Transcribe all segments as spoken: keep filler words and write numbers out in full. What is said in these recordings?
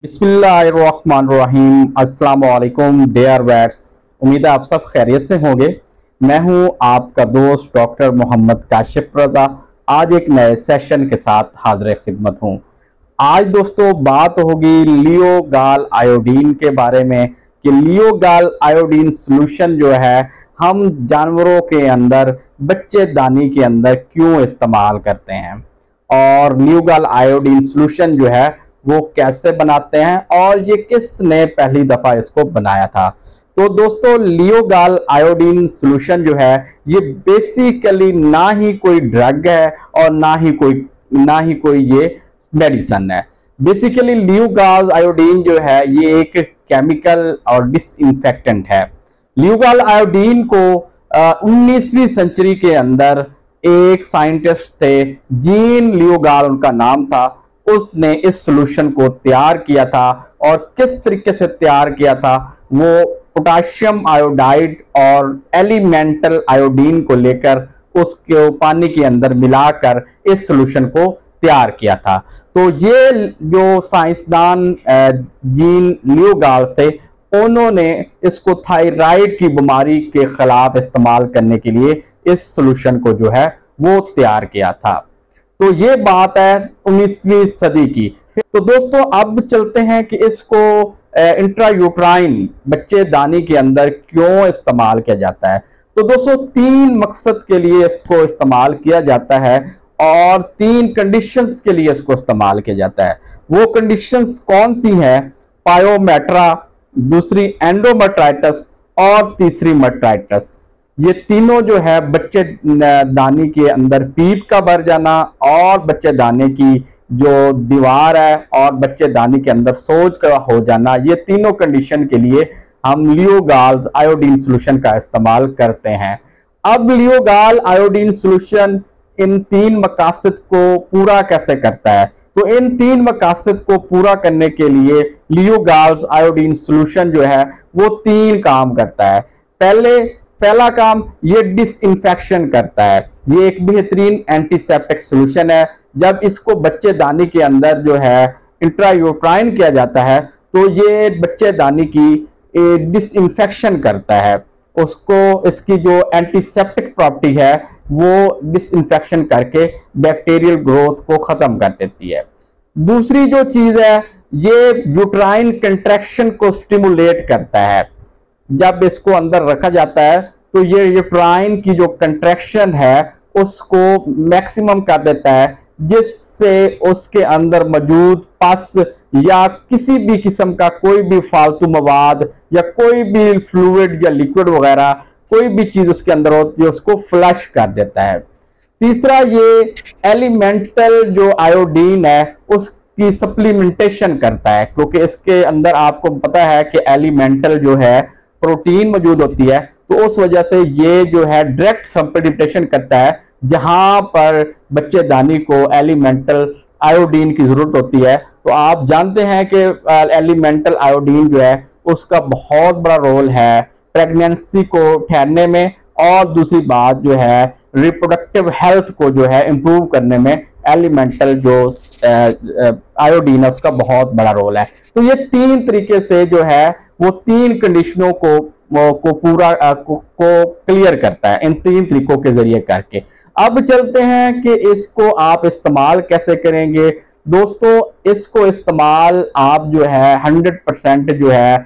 बिस्मिल्लाहिर्रहमानिर्रहीम। अस्सलाम वालेकुम डियर वेट्स। उम्मीद है आप सब खैरियत से होंगे। मैं हूं आपका दोस्त डॉक्टर मोहम्मद काशिफ रजा। आज एक नए सेशन के साथ हाजिर खिदमत हूं। आज दोस्तों बात होगी लियोगाल आयोडीन के बारे में कि लियोगाल आयोडीन सोल्यूशन जो है हम जानवरों के अंदर बच्चेदानी के अंदर क्यों इस्तेमाल करते हैं और लियोगाल आयोडीन सोल्यूशन जो है वो कैसे बनाते हैं और ये किसने पहली दफा इसको बनाया था। तो दोस्तों लियोगाल आयोडीन सोल्यूशन जो है ये बेसिकली ना ही कोई ड्रग है और ना ही कोई ना ही कोई ये मेडिसिन है। बेसिकली लियोगाल आयोडीन जो है ये एक केमिकल और डिसइंफेक्टेंट है। लियोगाल आयोडीन को उन्नीसवीं सेंचुरी के अंदर एक साइंटिस्ट थे, जीन लियोगाल उनका नाम था, उसने इस सॉल्यूशन को तैयार किया था। और किस तरीके से तैयार किया था, वो पोटाशियम आयोडाइड और एलिमेंटल आयोडीन को लेकर उसके पानी के अंदर मिलाकर इस सॉल्यूशन को तैयार किया था। तो ये जो साइंसदान जीन लियोगाल थे, उन्होंने इसको थायराइड की बीमारी के खिलाफ इस्तेमाल करने के लिए इस सॉल्यूशन को जो है वो तैयार किया था। तो ये बात है उन्नीसवीं सदी की। तो दोस्तों अब चलते हैं कि इसको इंट्रायूट्राइन बच्चेदानी के अंदर क्यों इस्तेमाल किया जाता है। तो दोस्तों तीन मकसद के लिए इसको इस्तेमाल किया जाता है और तीन कंडीशंस के लिए इसको इस्तेमाल किया जाता है। वो कंडीशंस कौन सी हैं? पायोमेट्रा, दूसरी एंडोमेट्राइटिस और तीसरी मेट्राइटिस। ये तीनों जो है बच्चे दानी के अंदर पीप का भर जाना और बच्चे दाने की जो दीवार है और बच्चे दानी के अंदर सोज का हो जाना, ये तीनों कंडीशन के लिए हम लियोगाल आयोडीन सोल्यूशन का इस्तेमाल करते हैं। अब लियोगाल आयोडीन सोल्यूशन इन तीन मकासद को पूरा कैसे करता है? तो इन तीन मकासद को पूरा करने के लिए लियोगाल आयोडीन सोल्यूशन जो है वो तीन काम करता है। पहले पहला काम ये डिसइंफेक्शन करता है। ये एक बेहतरीन एंटीसेप्टिक सॉल्यूशन है। जब इसको बच्चेदानी के अंदर जो है इंट्रायूट्राइन किया जाता है तो ये बच्चेदानी की डिसइंफेक्शन करता है। उसको इसकी जो एंटीसेप्टिक प्रॉपर्टी है वो डिसइंफेक्शन करके बैक्टीरियल ग्रोथ को खत्म कर देती है। दूसरी जो चीज है ये यूट्राइन कंट्रैक्शन को स्टिमुलेट करता है। जब इसको अंदर रखा जाता है तो ये यूट्राइन की जो कंट्रैक्शन है उसको मैक्सिमम कर देता है, जिससे उसके अंदर मौजूद पस या किसी भी किस्म का कोई भी फालतू मवाद या कोई भी फ्लूइड या लिक्विड वगैरह कोई भी चीज उसके अंदर होती है उसको फ्लश कर देता है। तीसरा ये एलिमेंटल जो आयोडीन है उसकी सप्लीमेंटेशन करता है, क्योंकि इसके अंदर आपको पता है कि एलिमेंटल जो है प्रोटीन मौजूद होती है, तो उस वजह से ये जो है डायरेक्ट सप्लीमेंटेशन करता है। जहां पर बच्चेदानी को एलिमेंटल आयोडीन की जरूरत होती है, तो आप जानते हैं कि एलिमेंटल आयोडीन जो है उसका बहुत बड़ा रोल है प्रेगनेंसी को ठहरने में, और दूसरी बात जो है रिप्रोडक्टिव हेल्थ को जो है इंप्रूव करने में एलिमेंटल जो आयोडीन है उसका बहुत बड़ा रोल है। तो ये तीन तरीके से जो है वो तीन कंडीशनों को को पूरा को, को क्लियर करता है इन तीन तरीकों के जरिए करके। अब चलते हैं कि इसको आप इस्तेमाल कैसे करेंगे। दोस्तों इसको इस्तेमाल आप जो है हंड्रेड परसेंट जो है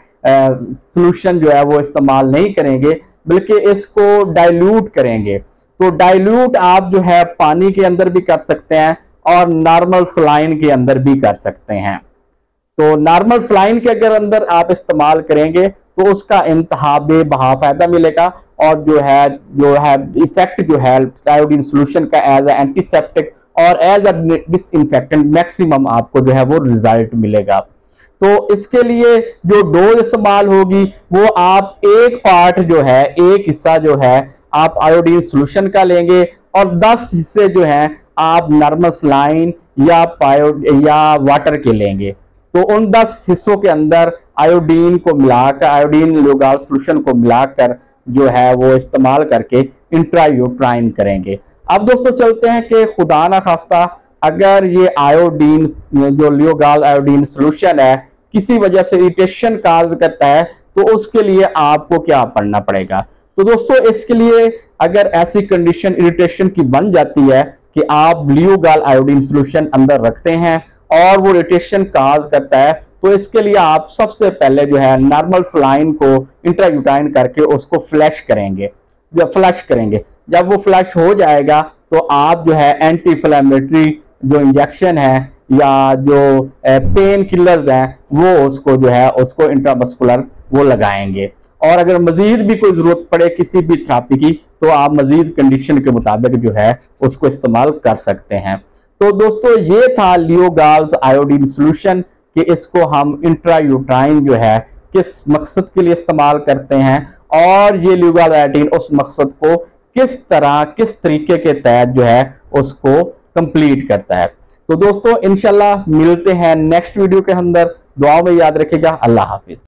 सॉल्यूशन जो है वो इस्तेमाल नहीं करेंगे, बल्कि इसको डाइल्यूट करेंगे। तो डाइल्यूट आप जो है पानी के अंदर भी कर सकते हैं और नॉर्मल सलाइन के अंदर भी कर सकते हैं। तो नॉर्मल सलाइन के अगर अंदर आप इस्तेमाल करेंगे तो उसका इंतहा बेबहा फायदा मिलेगा, और जो है जो है इफेक्ट जो है आयोडीन सॉल्यूशन का एज ए एंटीसेप्टिक और एज ए डिसइंफेक्टेंट मैक्सिमम आपको जो है वो रिजल्ट मिलेगा। तो इसके लिए जो डोज इस्तेमाल होगी वो आप एक पार्ट जो है एक हिस्सा जो है आप आयोडीन सॉल्यूशन का लेंगे और दस हिस्से जो है आप नॉर्मल सलाइन या पायो या वाटर के लेंगे। तो उन दस हिस्सों के अंदर आयोडीन को मिलाकर आयोडीन लियोगाल सॉल्यूशन को मिलाकर जो है वो इस्तेमाल करके इंट्रायूट्राइन करेंगे। अब दोस्तों चलते हैं कि खुदा ना खास्ता अगर ये आयोडीन जो लियोगाल आयोडीन सॉल्यूशन है किसी वजह से इरिटेशन काज करता है, तो उसके लिए आपको क्या पढ़ना पड़ेगा। तो दोस्तों इसके लिए अगर ऐसी कंडीशन इरिटेशन की बन जाती है कि आप ल्यूगॉल आयोडीन सोल्यूशन अंदर रखते हैं और वो इरिटेशन काज करता है, तो इसके लिए आप सबसे पहले जो है नॉर्मल सलाइन को इंट्रायूटाइन करके उसको फ्लैश करेंगे। जब फ्लश करेंगे जब वो फ्लश हो जाएगा तो आप जो है एंटी इन्फ्लेमेटरी जो इंजेक्शन है या जो पेन किलर्स हैं वो उसको जो है उसको इंट्रामस्कुलर वो लगाएंगे। और अगर मजीद भी कोई जरूरत पड़े किसी भी थेरेपी की, तो आप मजीद कंडीशन के मुताबिक जो है उसको इस्तेमाल कर सकते हैं। तो दोस्तों ये था ल्यूगॉल आयोडीन सोल्यूशन कि इसको हम इंट्रायूट्राइन जो है किस मकसद के लिए इस्तेमाल करते हैं और ये ल्यूगॉल आयोडीन उस मकसद को किस तरह किस तरीके के तहत जो है उसको कंप्लीट करता है। तो दोस्तों इंशाल्लाह मिलते हैं नेक्स्ट वीडियो के अंदर। दुआ में याद रखिएगा। अल्लाह हाफिज।